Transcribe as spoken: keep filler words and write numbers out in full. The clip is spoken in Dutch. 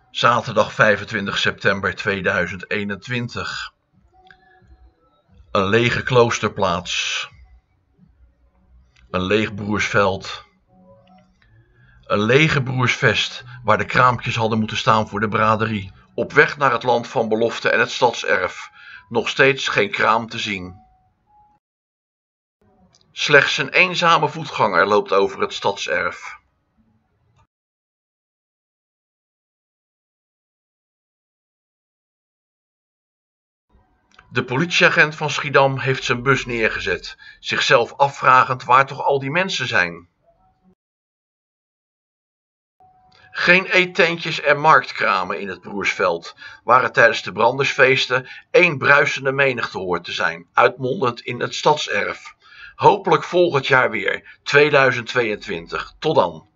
Zaterdag vijfentwintig september tweeduizend eenentwintig. Een lege kloosterplaats. Een leeg Broersveld. Een lege Broersvest waar de kraampjes hadden moeten staan voor de braderie. Op weg naar het land van belofte en het stadserf. Nog steeds geen kraam te zien. Slechts een eenzame voetganger loopt over het stadserf. De politieagent van Schiedam heeft zijn bus neergezet, zichzelf afvragend waar toch al die mensen zijn. Geen eettentjes en marktkramen in het Broersveld, waar het tijdens de brandersfeesten één bruisende menigte hoort te zijn, uitmondend in het stadserf. Hopelijk volgend jaar weer, tweeduizend tweeëntwintig. Tot dan.